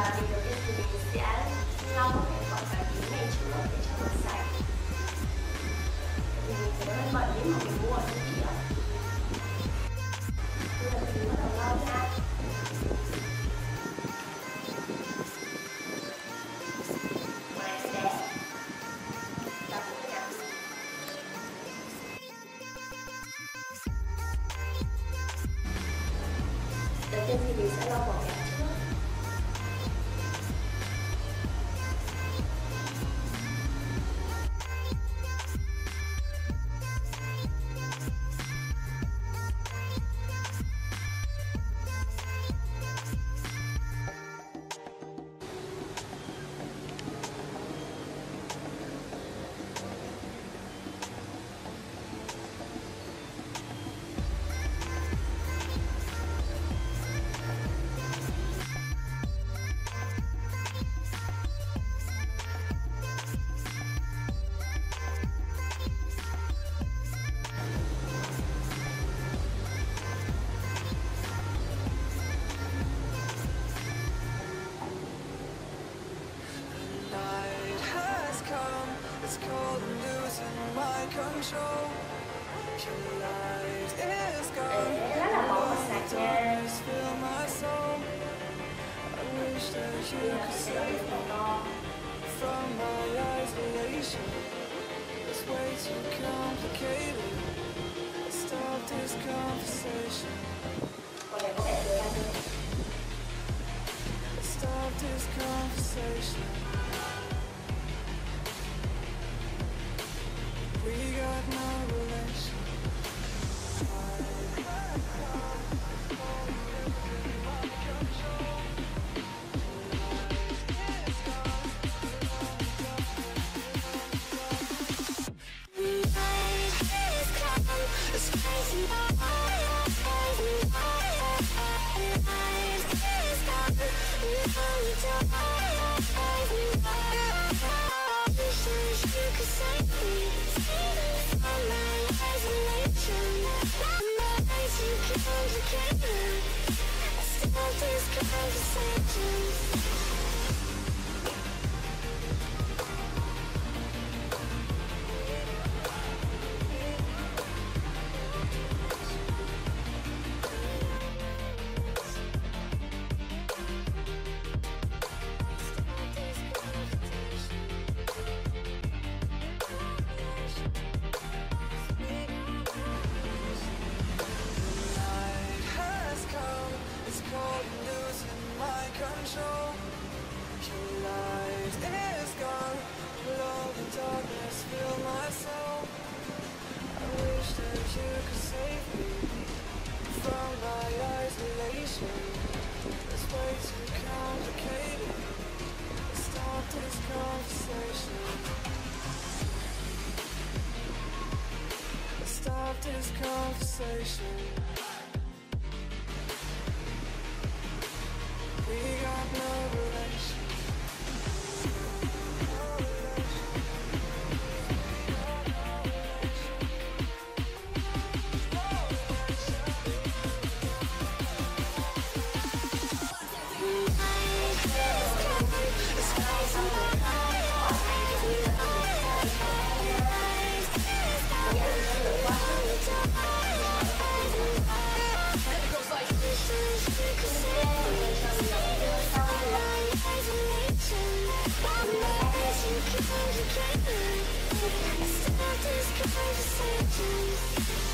điều đầu tiên thì mình sẽ lau cái vỏ cà tím này trước để cho nó sạch. Thì mình sẽ hơi bẩn nếu mà mình mua ở siêu thị ạ. Bây giờ mình bắt đầu lau nha. Đầu tiên thì mình sẽ lau vỏ kẹp trước. It's cold and losing my control. Your light is gone. Darkness fill my soul. I wish that you could save me from my isolation. It's way too complicated. Let's stop this conversation. Let's stop this conversation. We got no relation. Control. Your light is gone. Love and darkness fill my soul. I wish that you could save me from my isolation. It's way too complicated. Let's stop this conversation. Let's stop this conversation. We got no relation. Stop this conversation.